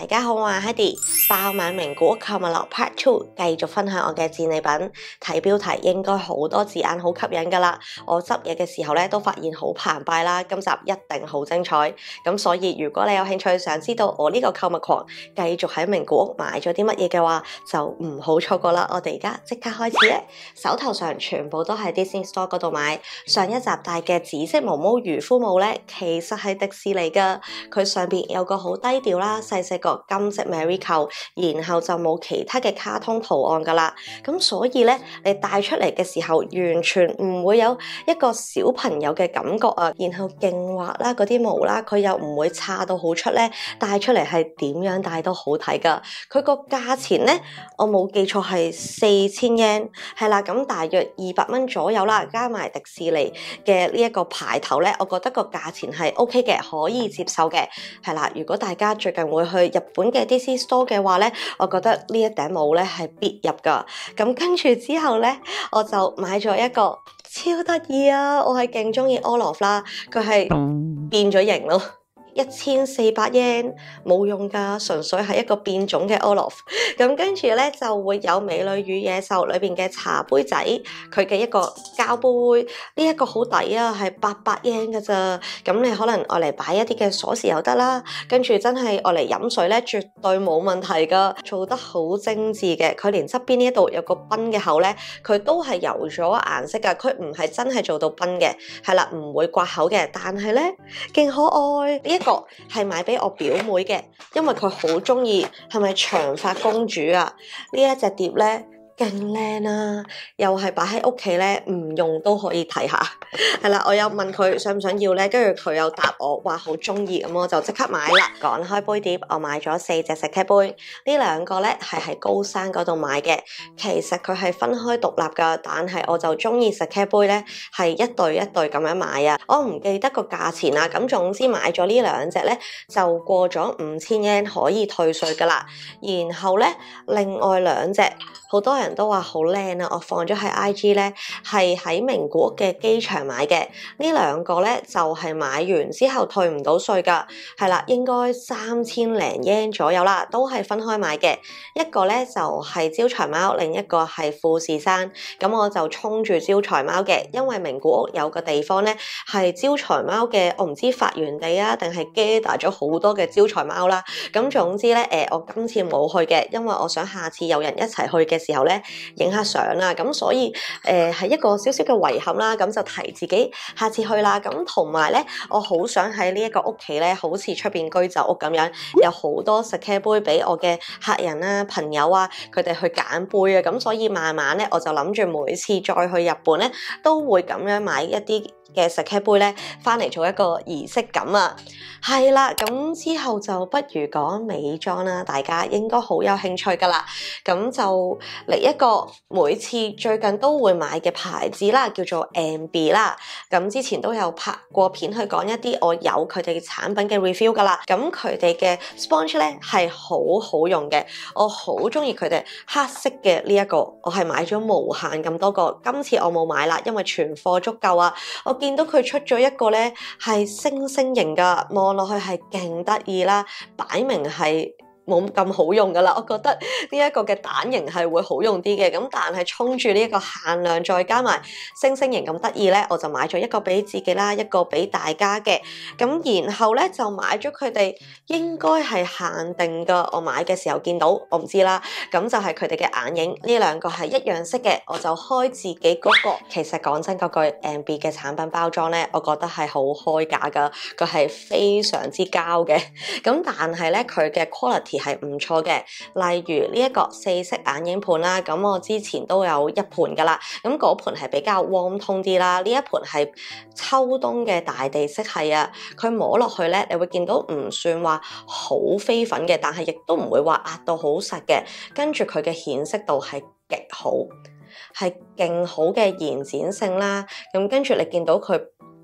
大家好，我係 Heidi， 爆買名古屋購物樂 Part 2， 繼續分享我嘅戰利品。睇標題應該好多字眼好吸引㗎啦，我執嘢嘅時候咧都發現好澎湃啦，今集一定好精彩。咁所以如果你有興趣想知道我呢個購物狂繼續喺名古屋買咗啲乜嘢嘅話，就唔好錯過啦。我哋而家即刻開始咧，手頭上全部都喺 Disney Store 嗰度買。上一集戴嘅紫色毛毛漁夫帽咧，其實係迪士尼㗎，佢上邊有個好低調啦，細細個金色 Mary 扣，然後就冇其他嘅卡通圖案噶啦。咁所以咧，你戴出嚟嘅時候，完全唔會有一個小朋友嘅感覺啊。然後勁滑啦，嗰啲毛啦，佢又唔會差到好出咧。戴出嚟係點樣戴都好睇噶。佢個價錢咧，我冇記錯係4000 yen， 係啦，咁大約200蚊左右啦，加埋迪士尼嘅呢一個牌頭咧，我覺得個價錢係 OK 嘅，可以接受嘅。係啦，如果大家最近會去日本嘅 Disney Store 嘅話咧，我覺得呢一頂帽咧係必入噶。咁跟住之後咧，我就買咗一個超得意啊！我係勁中意 Olaf 啦，佢係變咗形咯。1400 yen 冇用噶，純粹係一個變種嘅 Olaf。咁跟住咧就會有美女與野獸裏邊嘅茶杯仔，佢嘅一個膠杯，呢一個好抵啊，係800 yen 噶咋。咁你可能愛嚟擺一啲嘅鎖匙又得啦，跟住真係愛嚟飲水咧，絕對冇問題噶，做得好精緻嘅。佢連側邊呢一度有個賓嘅口咧，佢都係油咗顏色噶，佢唔係真係做到賓嘅，係啦，唔會刮口嘅，但係咧勁可愛。呢個係買俾我表妹嘅，因為佢好中意，係咪長髮公主啊？呢一隻碟咧勁靚啊，又係擺喺屋企咧，唔用都可以睇下。係啦，我有問佢想唔想要咧，跟住佢又答我話好中意，咁我就即刻買啦。講開杯碟，我買咗4隻 Sake 杯，呢兩個咧係喺高山嗰度買嘅。其實佢係分開獨立噶，但係我就中意 Sake 杯咧係一對一對咁樣買啊。我唔記得個價錢啦，咁總之買咗呢兩隻咧就過咗5000 yen 可以退稅噶啦。然後咧另外兩隻好多人都話好靚啊，我放咗喺 IG 咧，係喺名古屋嘅機場買嘅。呢兩個咧就係買完之後退唔到稅噶，係啦，應該3000零 yen 左右啦，都係分開買嘅。一個咧就係招財貓，另一個係富士山。咁我就衝住招財貓嘅，因為名古屋有個地方咧係招財貓嘅，我唔知發源地啊，定係 gather 咗好多嘅招財貓啦。咁總之咧，我今次冇去嘅，因為我想下次有人一齊去嘅時候咧，影下相啦，咁所以係一個少少嘅遺憾啦，咁就提自己下次去啦。咁同埋咧，我好想喺呢一個屋企咧，好似出邊居酒屋咁樣，有好多 Sake 杯俾我嘅客人啊、朋友啊，佢哋去揀杯啊。咁所以慢慢咧，我就諗住每次再去日本咧，都會咁樣買一啲嘅 Sake 杯咧，翻嚟做一個儀式感啊。係啦，咁之後就不如講美妝啦，大家應該好有興趣噶啦。咁就嚟一個每次最近都會買嘅牌子啦，叫做 MB 啦。咁之前都有拍過片去講一啲我有佢哋產品嘅 review 噶啦。咁佢哋嘅 sponge 咧係好好用嘅，我好中意佢哋黑色嘅呢一個，我係買咗無限咁多個。今次我冇買啦，因為存貨足夠啊。我見到佢出咗一個咧係星星型噶，望落去係勁得意啦，擺明係冇咁好用噶啦，我覺得呢一個嘅蛋形係會好用啲嘅，咁但係衝住呢一個限量，再加埋星星形咁得意咧，我就買咗一個俾自己啦，一個俾大家嘅。咁然後咧就買咗佢哋應該係限定噶，我買嘅時候見到，我唔知啦。咁就係佢哋嘅眼影，呢兩個係一樣色嘅，我就開自己嗰個。其實講真嗰句 MB 嘅產品包裝咧，我覺得係好開架噶，佢係非常之膠嘅。咁但係咧佢嘅 quality係唔錯嘅，例如呢一個4色眼影盤啦，咁我之前都有一盤噶啦，咁嗰盤係比較 warm tone 啲啦，呢一盤係秋冬嘅大地色系啊，佢摸落去咧，你會見到唔算話好飛粉嘅，但係亦都唔會話壓到好實嘅，跟住佢嘅顯色度係極好，係勁好嘅延展性啦，咁跟住你見到佢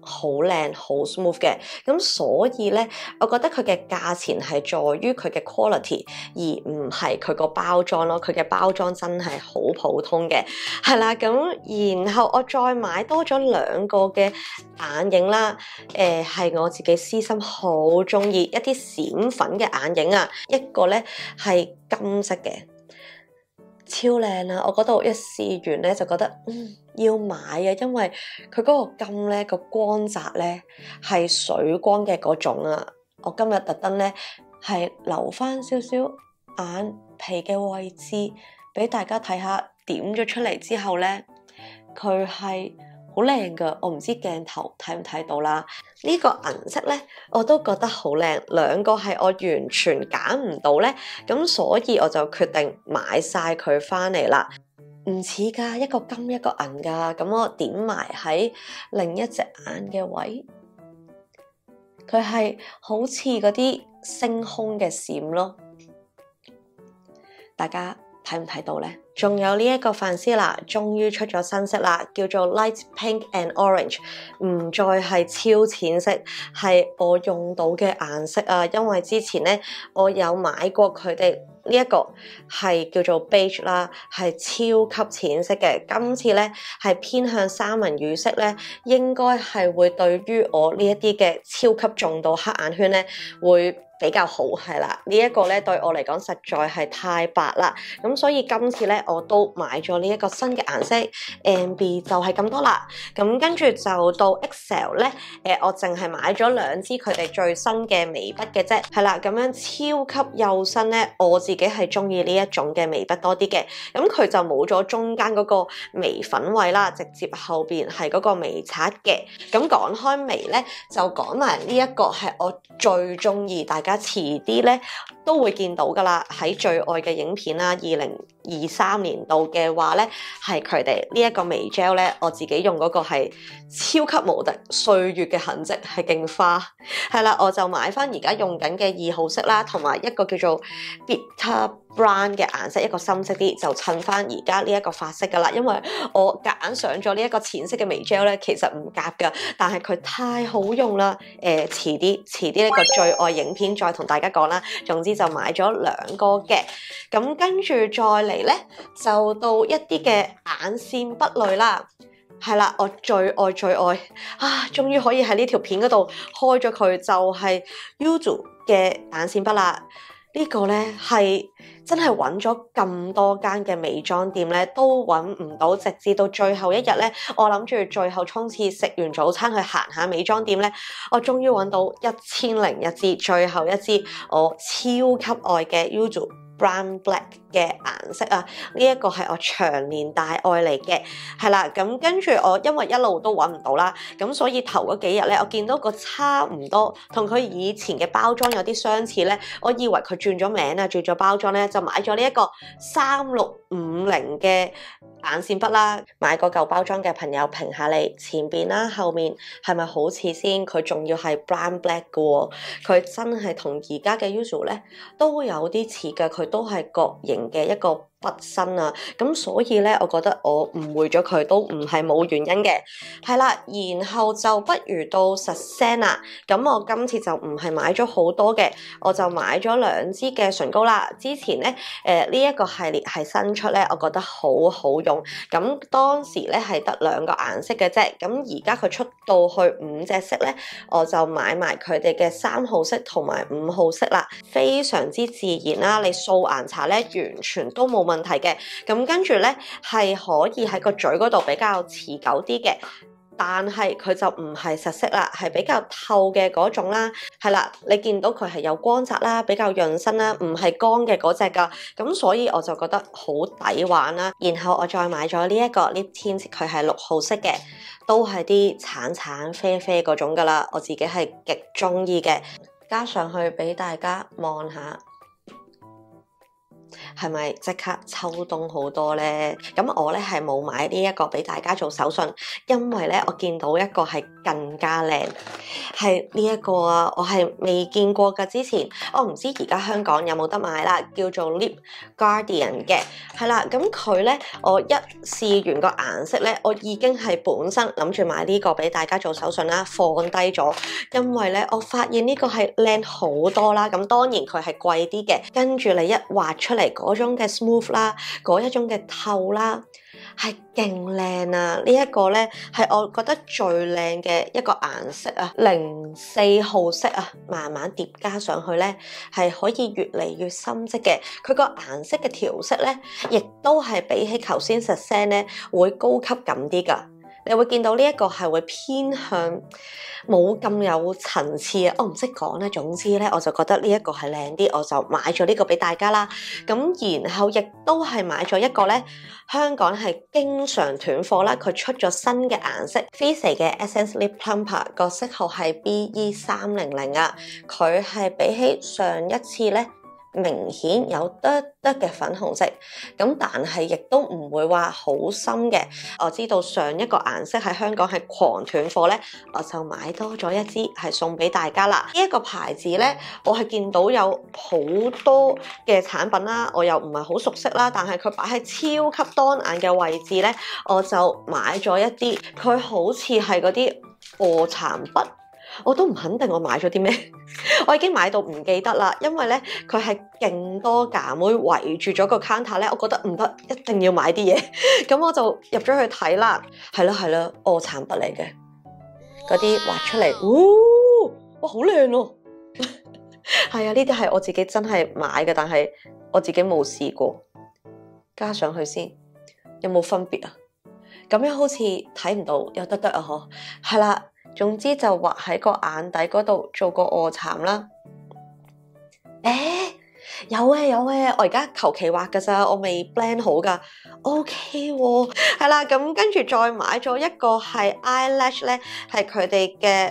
好靚好 smooth 嘅，咁所以咧，我覺得佢嘅價錢係在於佢嘅 quality，而唔係佢個包裝咯。佢嘅包裝真係好普通嘅，係啦。咁然後我再買多咗2個嘅眼影啦，係我自己私心好中意一啲閃粉嘅眼影啊，一個咧係金色嘅。超靚啊！我嗰度一試完咧就覺得要買啊，因為佢嗰個金咧個光澤咧係水光嘅嗰種啊。我今日特登咧係留翻少少眼皮嘅位置俾大家睇下，點咗出嚟之後咧佢係好靚噶。我唔知鏡頭睇唔睇到啦。呢個銀色咧我都覺得好靚，2個係我完全揀唔到咧，咁所以我就決定買晒佢翻嚟啦。唔似噶，一個金一個銀噶，咁我點埋喺另一隻眼嘅位，佢係好似嗰啲星空嘅閃咯，大家睇唔睇到咧？仲有呢一個凡絲娜終於出咗新色啦，叫做 Light Pink and Orange， 唔再係超淺色，係我用到嘅顏色啊！因為之前咧我有買過佢哋呢一個係叫做 Beige 啦，係超級淺色嘅。今次咧係偏向三文魚色咧，應該係會對於我呢一啲嘅超級重度黑眼圈咧會比較好，係啦。呢一個咧對我嚟講實在係太白啦，咁所以今次咧我都買咗呢一個新嘅顏色 MB 就係咁多啦。咁跟住就到 XL 咧，我淨係買咗2支佢哋最新嘅眉筆嘅啫，係啦。咁樣超級幼身咧，我自己係中意呢一種嘅眉筆多啲嘅。咁佢就冇咗中間嗰個眉粉位啦，直接後邊係嗰個眉刷嘅。咁講開眉咧，就講埋呢一個係我最中意，大家遲啲咧都會見到噶啦，喺最愛嘅影片啦，2023年度嘅話咧，係佢哋呢一個眉 gel 咧，我自己用嗰個係超級無敵歲月嘅痕跡，係勁花，係啦。我就買翻而家用緊嘅2號色啦，同埋一個叫做 Bitter Brown 嘅顏色，一個深色啲，就襯翻而家呢一個髮色噶啦。因為我夾硬上咗呢一個淺色嘅眉 gel 咧，其實唔夾噶，但係佢太好用啦。遲啲呢個最愛影片再同大家講啦。總之就買咗2個嘅，咁跟住再嚟咧，就到一啲嘅眼線筆類啦。係啦，我最愛啊！終於可以喺呢條片嗰度開咗佢，就係 Yuzu 嘅眼線筆啦。呢個咧係真係揾咗咁多間嘅美妝店咧，都揾唔到，直至到最後一日咧，我諗住最後衝刺食完早餐去行下美妝店咧，我終於揾到1001支，最後一支我超級愛嘅 Yuzu Brown Black 嘅顏色啊！呢一個係我長年大愛嚟嘅，係啦。咁跟住我因為一路都揾唔到啦，咁所以頭嗰幾日咧，我見到個差唔多同佢以前嘅包裝有啲相似咧，我以為佢轉咗名啊，轉咗包裝咧，就買咗呢一個3650嘅眼線筆啦。買過舊包裝嘅朋友評下你前邊啦、後面係咪好似先？佢仲要係 brown black 嘅喎，佢真係同而家嘅 Yuzu 咧都有啲似嘅，佢都係角形嘅一個筆身啊，咁所以咧，我覺得我誤會咗佢都唔係冇原因嘅，係啦。然後就不如到 Shazam 咁我今次就唔係買咗好多嘅，我就買咗2支嘅唇膏啦。之前咧，呢一個系列係新出咧，我覺得好好用。咁當時咧係得2個顏色嘅啫，咁而家佢出到去5隻色咧，我就買埋佢哋嘅3號色同埋5號色啦，非常之自然啦。你掃顏搽咧，完全都冇問題嘅。咁跟住咧係可以喺個嘴嗰度比較持久啲嘅，但係佢就唔係實色啦，係比較透嘅嗰種啦。係啦，你見到佢係有光澤啦，比較潤身啦，唔係乾嘅嗰隻噶。咁所以我就覺得好抵玩啦。然後我再買咗呢一個 Lip Tint，佢係6號色嘅，都係啲橙橙啡啡嗰種噶啦。我自己係極中意嘅，加上去俾大家望下。 係咪即刻秋冬好多呢？咁我咧係冇買呢一個俾大家做手信，因為咧我見到一個係更加靚，係呢一個啊，我係未見過㗎。之前我唔知而家香港有冇得買啦，叫做 Lip Guardian 嘅，係啦。咁佢咧，我一試完個顏色咧，我已經係本身諗住買呢個俾大家做手信啦，放低咗，因為咧我發現呢個係靚好多啦。咁當然佢係貴啲嘅，跟住你一畫出嚟嗰種嘅 smooth 啦，嗰一種嘅透啦，係勁靚啊！呢一個咧係我覺得最靚嘅一個顏色啊，04號色啊，慢慢疊加上去咧，係可以越嚟越深色嘅。佢個顏色嘅調色咧，亦都係比起頭先實聲咧會高級感啲㗎。你會見到呢一個係會偏向冇咁有層次啊，我唔識講咧。總之咧，我就覺得呢一個係靚啲，我就買咗呢個俾大家啦。咁然後亦都係買咗一個咧，香港係經常斷貨啦，佢出咗新嘅顏色 Face 嘅 Essence Lip Plumper 個色號係 BE300啊，佢係比起上一次咧，明顯有得嘅粉紅色，咁但係亦都唔會話好深嘅。我知道上一個顏色喺香港係狂斷貨咧，我就買多咗一支係送俾大家啦。呢一個牌子咧，我係見到有好多嘅產品啦，我又唔係好熟悉啦，但係佢擺喺超級當眼嘅位置咧，我就買咗一啲。佢好似係嗰啲臥蠶筆。我都唔肯定我買咗啲咩，我已經買到唔記得啦，因為咧佢係勁多架妹圍住咗個 counter 咧，我覺得唔得，一定要買啲嘢，咁我就入咗去睇啦，係啦，臥蠶筆嚟嘅，嗰啲畫出嚟，哇好靚喎，係啊，呢啲係我自己真係買嘅，但係我自己冇試過，加上去先，有冇分別啊？咁樣好似睇唔到有得啊嗬，係啦。總之就畫喺個眼底嗰度做個臥蠶啦。有嘅，我而家求其畫㗎咋，我未 blend 好㗎。OK 喎，係啦，咁跟住再買咗一個係 eyelash 咧，係佢哋嘅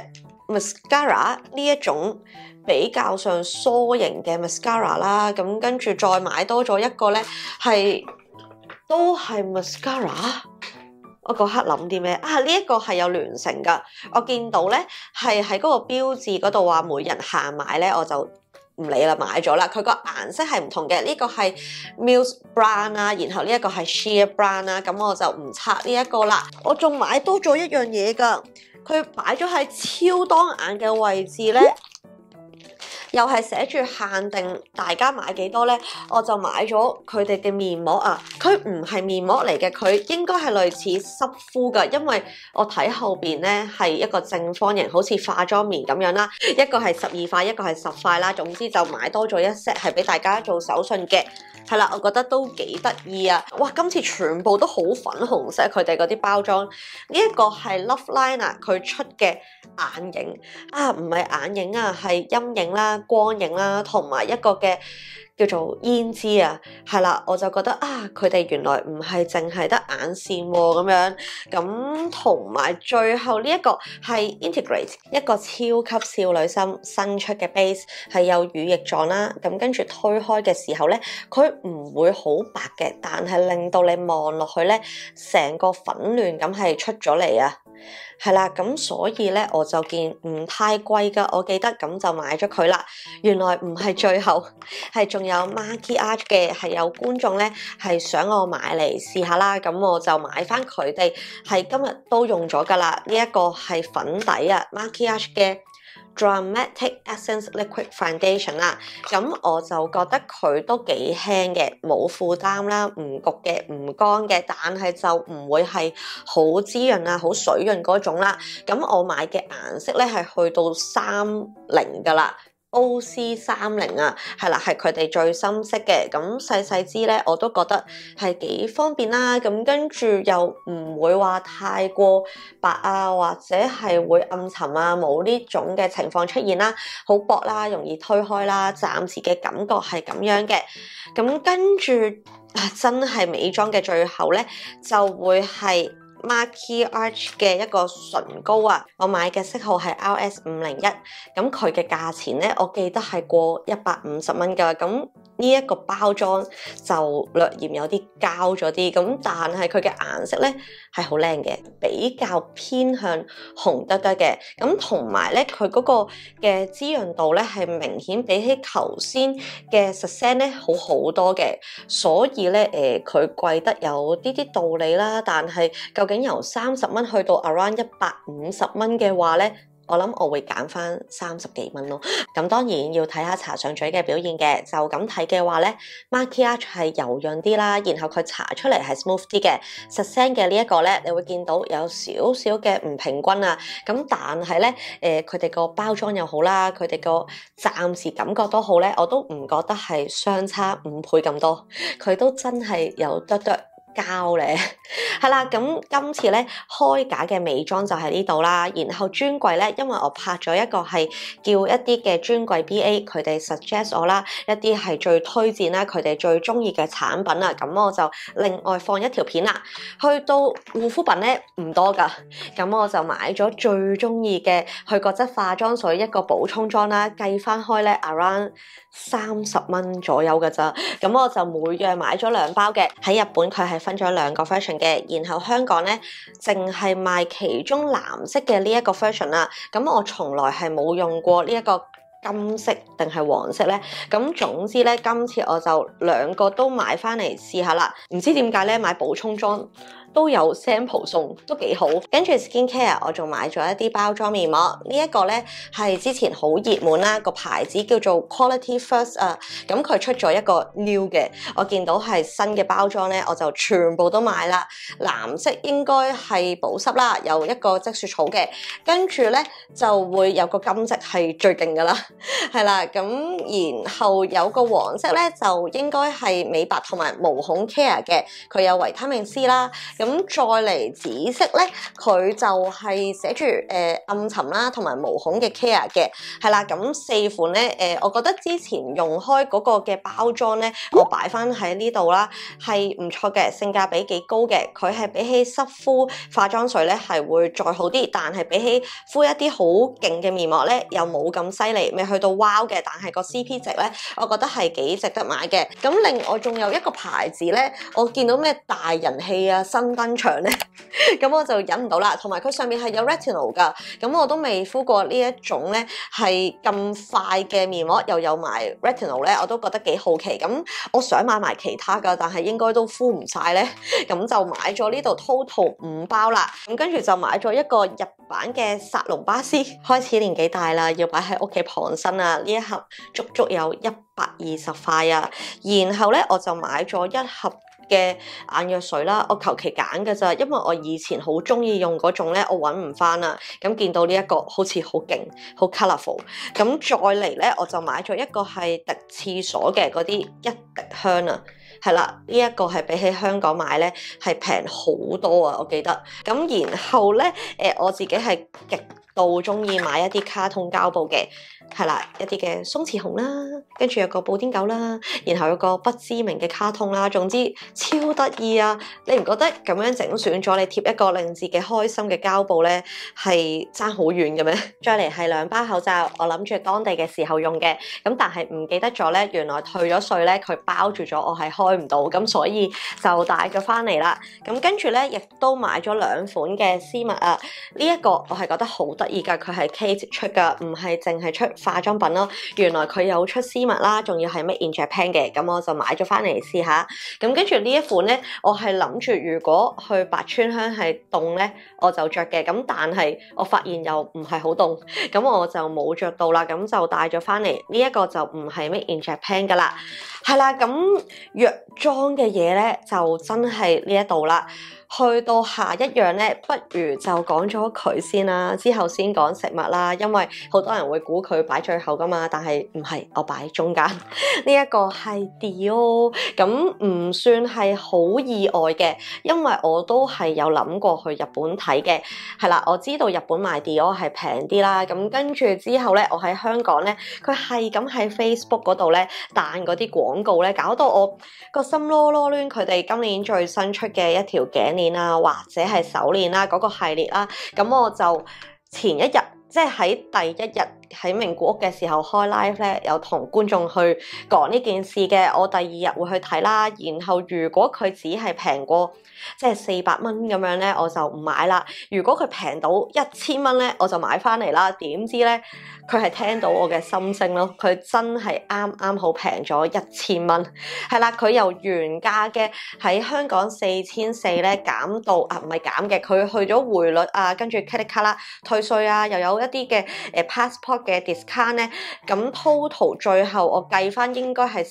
mascara 呢一種比較上梳型嘅 mascara 啦。咁跟住再買多咗一個咧，係都係 mascara。我嗰刻諗啲咩啊？呢一個係有聯乘㗎，我見到咧係喺嗰個標誌嗰度話每人限買咧，我就唔理啦，買咗啦。佢個顏色係唔同嘅，呢個係 Muse Brown 啦，然後呢一個係 Sheer Brown 啦，咁我就唔拆呢一個啦。我仲買多咗一樣嘢㗎，佢擺咗喺超當眼嘅位置咧。又係寫住限定，大家買幾多咧？我就買咗佢哋嘅面膜啊！佢唔係面膜嚟嘅，佢應該係類似濕敷㗎，因為我睇後邊咧係一個正方形，好似化妝棉咁樣啦。一個係12塊，一個係10塊啦。總之就買多咗一 set 係俾大家做手信嘅。係啦，我覺得都幾得意啊！哇，今次全部都好粉紅色，佢哋嗰啲包裝。呢一個係 Loveliner 佢出嘅眼影啊，唔係眼影啊，係陰影啦、光影啦，同埋一個嘅叫做胭脂啊。係啦，我就覺得啊，佢哋原來唔係淨係得眼線喎咁樣。咁同埋最後呢一個係 Integrate 一個超級少女心新出嘅 base， 係有乳液狀啦。咁跟住推開嘅時候咧，佢唔會好白嘅，但係令到你望落去咧，成個粉嫩咁係出咗嚟啊！係啦，咁所以咧我就見唔太貴噶，我記得咁就買咗佢啦。原來唔係最後，係仲有 Maquillage 嘅，係有觀眾咧係想我買嚟試下啦，咁我就買翻佢哋，係今日都用咗噶啦。呢一個係粉底啊 Maquillage 嘅 Dramatic Essence Liquid Foundation 啦，咁我就覺得佢都幾輕嘅，冇負擔啦，唔焗嘅，唔乾嘅，但係就唔會係好滋潤啊、好水潤嗰種啦。咁我買嘅顏色咧係去到30噶啦。OC30啊，係啦，係佢哋最深色嘅，咁細支咧，我都覺得係幾方便啦。咁跟住又唔會話太過白啊，或者係會暗沉啊，冇呢種嘅情況出現啦。好薄啦，容易推開啦，暫時嘅感覺係咁樣嘅。咁跟住真係美妝嘅最後咧，就會係 Maquillage 嘅一個唇膏啊，我買嘅色號係 RS501，咁佢嘅價錢咧，我記得係過150蚊㗎，咁呢一個包裝就略嫌有啲膠咗啲，咁但係佢嘅顏色咧係好靚嘅，比較偏向紅得得嘅，咁同埋咧佢嗰個嘅滋潤度咧係明顯比起頭先嘅 Shazam 咧好好多嘅，所以咧佢貴得有啲道理啦，但係究竟由30蚊去到 around 150蚊嘅話咧，我諗我會揀翻30幾蚊咯。咁當然要睇下搽上嘴嘅表現嘅，就咁睇嘅話咧 Maquillage 係柔潤啲啦，然後佢搽出嚟係 smooth 啲嘅。Shazam 嘅呢一個咧，你會見到有少少嘅唔平均啊。咁但係咧，佢哋個包裝又好啦，佢哋個暫時感覺都好咧，我都唔覺得係相差5倍咁多，佢都真係有得膠咧，係啦，咁今次咧開架嘅美妝就喺呢度啦，然後專櫃咧，因為我拍咗一個係叫一啲嘅專櫃 BA， 佢哋 suggest 我啦，一啲係最推薦啦，佢哋最中意嘅產品啊，咁我就另外放一條片啦。去到護膚品咧唔多噶，咁我就買咗最中意嘅去角質化妝水一個補充裝啦，計翻開咧 around 30蚊左右㗎咋，咁我就每樣買咗2包嘅。喺日本佢係分咗2個 version 嘅，然後香港咧淨係賣其中藍色嘅呢一個 version 啦。咁我從來係冇用過呢一個金色定係黃色咧。咁總之咧，今次我就2個都買翻嚟試下啦。唔知點解咧買補充裝都有 sample 送，都幾好。跟住 skincare 我仲買咗一啲包裝面膜，呢一個咧係之前好熱門啦，個牌子叫做 Quality First 啊。咁佢出咗一個 new 嘅，我見到係新嘅包裝咧，我就全部都買啦。藍色應該係保濕啦，有一個積雪草嘅，跟住咧就會有個金色係最勁噶啦，係啦。咁然後有個黃色咧就應該係美白同埋毛孔 care 嘅，佢有維他命 C 啦。咁再嚟紫色咧，佢就係寫住暗沉啦，同埋毛孔嘅 care 嘅，係啦。咁4款咧，我覺得之前用開嗰個嘅包裝咧，我擺翻喺呢度啦，係唔錯嘅，性價比幾高嘅。佢係比起濕敷化妝水咧係會再好啲，但係比起敷一啲好勁嘅面膜咧，又冇咁犀利，未去到 wow 嘅，但係個 CP 值咧，我覺得係幾值得買嘅。咁另外仲有一個牌子咧，我見到咩大人氣啊，新登場咧，咁我就忍唔到啦。同埋佢上面係有 retinol 噶，咁我都未敷過呢一種咧係咁快嘅面膜，又有埋 retinol 咧，我都覺得幾好奇。咁我想買埋其他噶，但係應該都敷唔晒咧，咁就買咗呢度 total 5包啦。咁跟住就買咗一個日版嘅薩隆巴斯，開始年紀大啦，要擺喺屋企傍身啊。呢一盒足足有120塊啊。然後咧我就買咗一盒嘅眼藥水啦，我求其揀㗎咋，因為我以前好中意用嗰種咧，我揾唔翻啦。咁見到呢一個好似好勁，好 colourful。咁再嚟咧，我就買咗一個係滴廁所嘅嗰啲一滴香啊，係啦，呢一個係比起香港買咧係平好多啊，我記得。咁然後咧，我自己係極度中意買一啲卡通膠布嘅。係啦，一啲嘅鬆弛熊啦，跟住有個布丁狗啦，然後有個不知名嘅卡通啦，總之超得意啊！你唔覺得咁樣整選咗，你貼一個令自己開心嘅膠布咧，係爭好遠嘅咩？再嚟係2包口罩，我諗住當地嘅時候用嘅，咁但係唔記得咗咧，原來退咗稅咧，佢包住咗，我係開唔到，咁所以就帶咗翻嚟啦。咁跟住咧，亦都買咗2款嘅絲襪啊，呢一個我係覺得好得意噶，佢係 Kate 出噶，唔係淨係出化妝品咯，原來佢有出絲襪啦，仲要係 Made in Japan 嘅，咁我就買咗翻嚟試下。咁跟住呢一款咧，我係諗住如果去白川鄉係凍咧，我就着嘅。咁但係我發現又唔係好凍，咁我就冇着到啦。咁就帶咗翻嚟。呢一個就唔係 Made in Japan 噶啦，係啦。咁藥妝嘅嘢咧，就真係呢一度啦。去到下一樣咧，不如就講咗佢先啦，之後先講食物啦，因為好多人會估佢擺最後噶嘛，但係唔係，我擺中間。呢一個係 Dior， 咁唔算係好意外嘅，因為我都係有諗過去日本睇嘅，係啦，我知道日本賣 Dior 係平啲啦，咁跟住之後咧，我喺香港咧，佢係咁喺 Facebook 嗰度咧彈嗰啲廣告咧，搞到我個心囉囉攣。佢哋今年最新出嘅一條頸鏈啊，或者係手鏈啦嗰個系列啦。咁我就前一日即係喺第一日喺名古屋嘅時候開 live 咧，有同觀眾去講呢件事嘅。我第二日會去睇啦，然後如果佢只係平過即係400蚊咁樣咧，我就唔買啦。如果佢平到1000蚊咧，我就買翻嚟啦。點知咧，佢係聽到我嘅心聲咯，佢真係啱啱好平咗1000蚊。係啦，佢由原價嘅喺香港4400咧減到唔係減嘅，佢去咗匯率啊，跟住 credit card 啦退稅啊，又有一啲嘅passport嘅 discount 咧，咁 total 最後我計翻應該係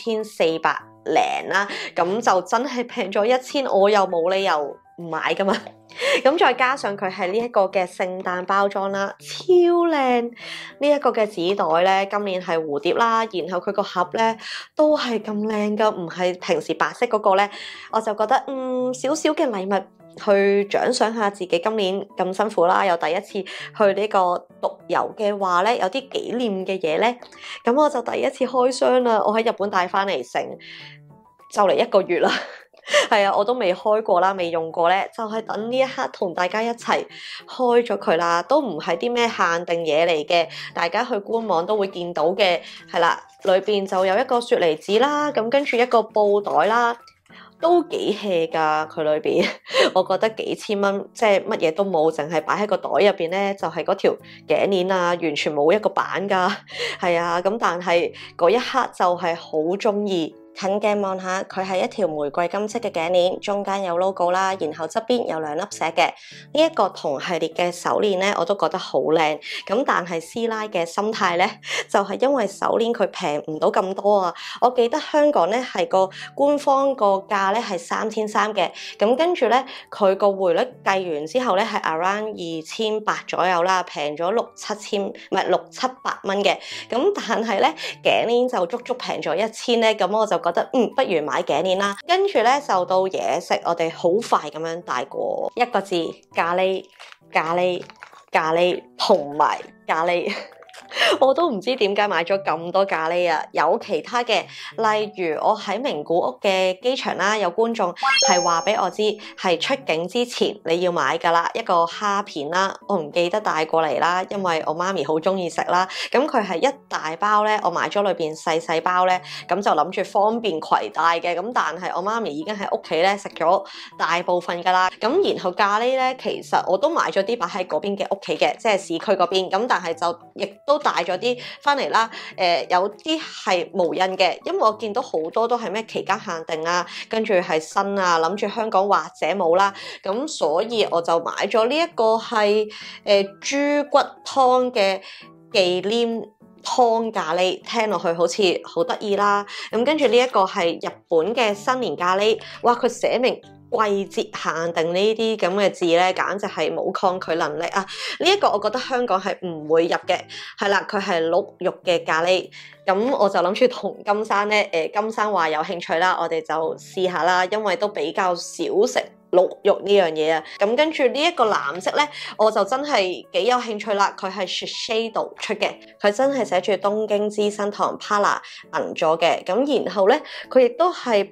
3400零啦，咁就真係平咗1000，我又冇理由唔買噶嘛。咁再加上佢係呢一個嘅聖誕包裝啦，超靚呢一個嘅紙袋咧，今年係蝴蝶啦，然後佢個盒咧都係咁靚噶，唔係平時白色嗰個咧，我就覺得少少嘅禮物去獎賞下自己今年咁辛苦啦，又第一次去呢個獨遊嘅話咧，有啲紀念嘅嘢咧，咁我就第一次開箱啦，我喺日本帶翻嚟成就嚟1個月啦。係啊，我都未開過啦，未用過咧，就係等呢一刻同大家一齊開咗佢啦，都唔係啲咩限定嘢嚟嘅，大家去官網都會見到嘅，係啦，裏邊就有一個雪梨紙啦，咁跟住一個布袋啦，都幾 hea 噶，佢裏邊，我覺得幾千蚊，即係乜嘢都冇，淨係擺喺個袋入邊咧，就係嗰條頸鏈啊，完全冇一個板噶，係啊，咁但係嗰一刻就係好中意。近鏡望下，佢係一條玫瑰金色嘅頸鏈，中間有 logo 啦，然後側邊有2粒石嘅。呢一個同系列嘅手鏈咧，我都覺得好靚。咁但係師奶嘅心態咧，就係因為手鏈佢平唔到咁多啊。我記得香港咧係個官方個價咧係3300嘅，咁跟住咧佢個匯率計完之後咧係 around 2800左右啦，平咗600-700蚊嘅。咁但係咧頸鏈就足足平咗1000咧，咁我就覺得不如買頸鏈啦。跟住咧就到嘢食，我哋好快咁樣帶過1個字：咖喱、咖喱、咖喱同埋咖喱。我都唔知點解買咗咁多咖喱啊！有其他嘅，例如我喺名古屋嘅機場啦，有觀眾係話俾我知，係出境之前你要買噶啦，一個蝦片啦，我唔記得帶過嚟啦，因為我媽咪好中意食啦。咁佢係一大包咧，我買咗裏邊細包咧，咁就諗住方便攜帶嘅。咁但係我媽咪已經喺屋企咧食咗大部分噶啦。咁然後咖喱咧，其實我都買咗啲擺喺嗰邊嘅屋企嘅，即係市區嗰邊。咁但係就亦都帶咗啲翻嚟啦，有啲係無印嘅，因為我見到好多都係咩期間限定啊，跟住係新啊，諗住香港或者冇啦，咁所以我就買咗呢一個係豬骨湯嘅忌廉湯咖喱，聽落去好似好得意啦。咁跟住呢一個係日本嘅新年咖喱，哇！佢寫明季節限定呢啲咁嘅字咧，簡直係冇抗拒能力啊！呢一個我覺得香港係唔會入嘅，係啦，佢係鹿肉嘅咖喱，咁我就諗住同金山咧，金山話有興趣啦，我哋就試下啦，因為都比較少食鹿肉呢樣嘢啊，咁跟住呢一個藍色咧，我就真係幾有興趣啦。佢係 Shiseido 出嘅，佢真係寫住東京資生堂 Prada 銀座嘅，咁然後咧佢亦都係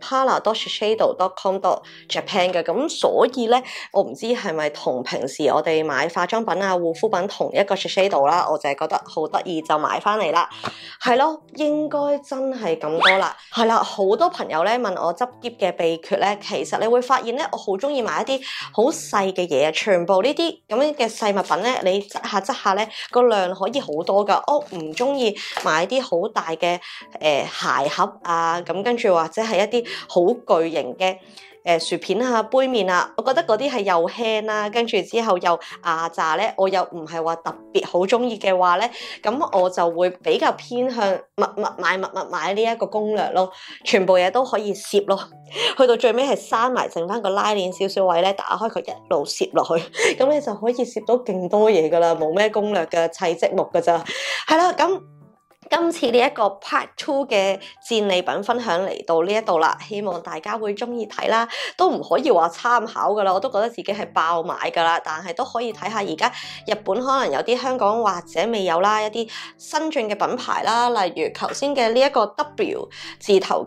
Prada.Shiseido.com.Japan 嘅，咁所以咧我唔知係咪同平時我哋買化妝品啊、護膚品同一個 Shiseido 啦，我就係覺得好得意就買翻嚟啦。係咯，應該真係咁多啦。係啦，好多朋友咧問我執喼嘅秘訣咧，其實你會發現咧，我好中意買一啲好細嘅嘢啊，全部呢啲咁樣嘅細物品咧，你執下咧個量可以好多噶。我唔中意買啲好大嘅鞋盒啊，咁跟住或者係一啲好巨型嘅薯片啊、杯麵啊，我覺得嗰啲係又輕啦，跟住之後又壓榨咧，我又唔係話特別好中意嘅話咧，咁我就會比較偏向密買呢一個攻略咯，全部嘢都可以攝咯，去到最尾係閂埋，剩翻個拉鏈少少位咧，打開佢一路攝落去，咁你就可以攝到勁多嘢噶啦，冇咩攻略嘅，砌積木噶咋，係啦，咁。今次呢一個 Part 2嘅戰利品分享嚟到呢一度啦，希望大家會中意睇啦，都唔可以話參考噶啦，我都覺得自己係爆買噶啦，但係都可以睇下而家日本可能有啲香港或者未有啦，一啲新進嘅品牌啦，例如頭先嘅呢一個 W 字頭嘅。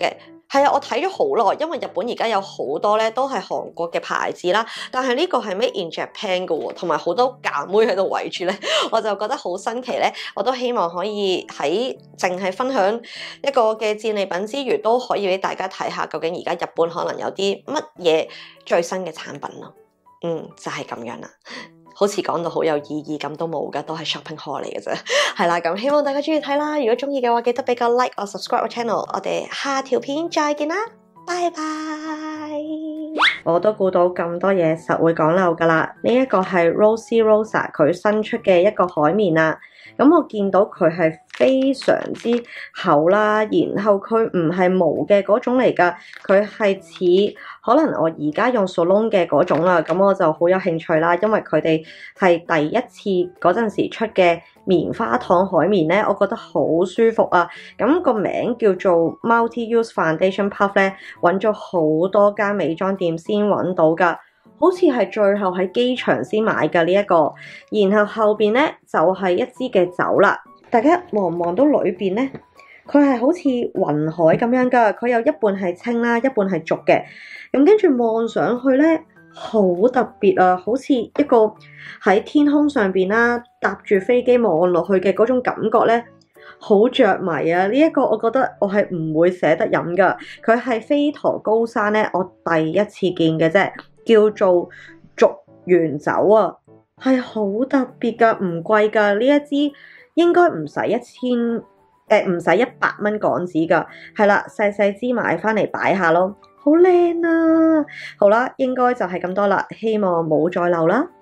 係啊，我睇咗好耐，因為日本而家有好多咧都係韓國嘅牌子啦，但係呢個係 Made in Japan 嘅喎，同埋好多假妹喺度圍住咧，我就覺得好新奇咧。我都希望可以喺淨係分享一個嘅戰利品之餘，都可以俾大家睇下究竟而家日本可能有啲乜嘢最新嘅產品咯。就係咁樣啦。好似講到好有意義咁都冇㗎，都係 shopping haul 嚟嘅啫。係啦，咁希望大家中意睇啦。如果中意嘅話，記得俾個 like 或 subscribe 我 channel。我哋下條片再見啦，拜拜。我都估到咁多嘢實會講漏㗎啦。呢一個係 Rosy Rosa 佢新出嘅一個海綿啦。咁我見到佢係非常之厚啦，然後佢唔係毛嘅嗰種嚟㗎，佢係似可能我而家用 Salon 嘅嗰種啦。咁我就好有興趣啦，因為佢哋係第一次嗰陣時出嘅棉花糖海綿咧，我覺得好舒服啊。咁個名叫做 Multi-Use Foundation Puff 咧，揾咗好多間美妝店先揾到㗎。好似係最後喺機場先買嘅呢一個，然後後邊咧就係一支嘅酒啦。大家望唔望到裏邊咧？佢係好似雲海咁樣噶，佢有一半係清啦，一半係濁嘅。咁跟住望上去咧，好特別啊，好似一個喺天空上邊啦，搭住飛機望落去嘅嗰種感覺咧，好着迷啊！呢一個我覺得我係唔會捨得飲噶，佢係飛驒高山咧，我第一次見嘅啫。叫做竹原酒啊，係好特別噶，唔貴噶。呢一支應該唔使100蚊港紙噶，係啦，細細支買翻嚟擺下咯，好靚啊！好啦，應該就係咁多啦，希望冇再漏啦。